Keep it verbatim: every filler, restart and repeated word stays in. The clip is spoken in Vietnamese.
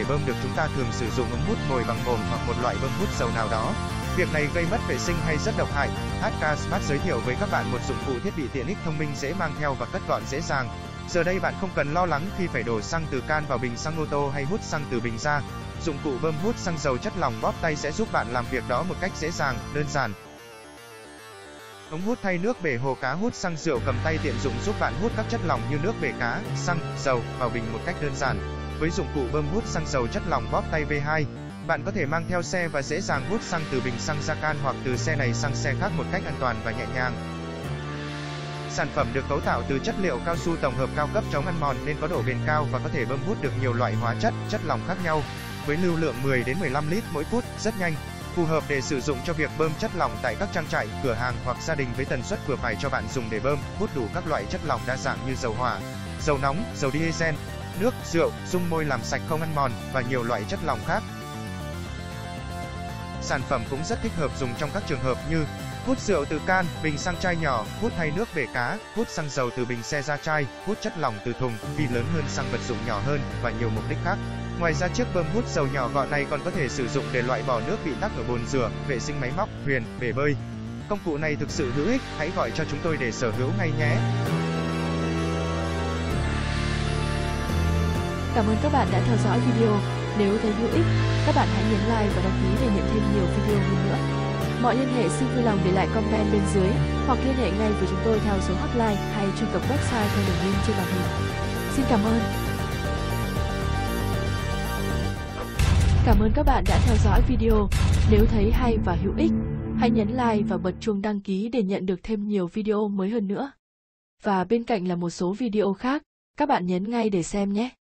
để bơm được chúng ta thường sử dụng ống hút mồi bằng mồm hoặc một loại bơm hút dầu nào đó. Việc này gây mất vệ sinh hay rất độc hại. hát ca Smart giới thiệu với các bạn một dụng cụ thiết bị tiện ích thông minh dễ mang theo và cất gọn dễ dàng. Giờ đây bạn không cần lo lắng khi phải đổ xăng từ can vào bình xăng ô tô hay hút xăng từ bình ra. Dụng cụ bơm hút xăng dầu chất lỏng bóp tay sẽ giúp bạn làm việc đó một cách dễ dàng, đơn giản. Ống hút thay nước bể hồ cá hút xăng rượu cầm tay tiện dụng giúp bạn hút các chất lỏng như nước bể cá, xăng, dầu vào bình một cách đơn giản. Với dụng cụ bơm hút xăng dầu chất lỏng bóp tay V hai, bạn có thể mang theo xe và dễ dàng hút xăng từ bình xăng ra can hoặc từ xe này sang xe khác một cách an toàn và nhẹ nhàng. Sản phẩm được cấu tạo từ chất liệu cao su tổng hợp cao cấp chống ăn mòn nên có độ bền cao và có thể bơm hút được nhiều loại hóa chất, chất lỏng khác nhau. Với lưu lượng mười đến mười lăm lít mỗi phút, rất nhanh, phù hợp để sử dụng cho việc bơm chất lỏng tại các trang trại, cửa hàng hoặc gia đình với tần suất vừa phải cho bạn dùng để bơm, hút đủ các loại chất lỏng đa dạng như dầu hỏa, dầu nóng, dầu diesel, nước, rượu, dung môi làm sạch không ăn mòn và nhiều loại chất lỏng khác. Sản phẩm cũng rất thích hợp dùng trong các trường hợp như hút rượu từ can, bình sang chai nhỏ, hút thay nước bể cá, hút xăng dầu từ bình xe ra chai, hút chất lỏng từ thùng, phi lớn hơn xăng vật dụng nhỏ hơn và nhiều mục đích khác. Ngoài ra chiếc bơm hút dầu nhỏ gọn này còn có thể sử dụng để loại bỏ nước bị tắc ở bồn rửa, vệ sinh máy móc, thuyền, bể bơi. Công cụ này thực sự hữu ích, hãy gọi cho chúng tôi để sở hữu ngay nhé. Cảm ơn các bạn đã theo dõi video. Nếu thấy hữu ích, các bạn hãy nhấn like và đăng ký để nhận thêm nhiều video hơn nữa. Mọi liên hệ xin vui lòng để lại comment bên dưới hoặc liên hệ ngay với chúng tôi theo số hotline hay truy cập website theo đường link trên màn hình. Xin cảm ơn. Cảm ơn các bạn đã theo dõi video. Nếu thấy hay và hữu ích, hãy nhấn like và bật chuông đăng ký để nhận được thêm nhiều video mới hơn nữa. Và bên cạnh là một số video khác, các bạn nhấn ngay để xem nhé.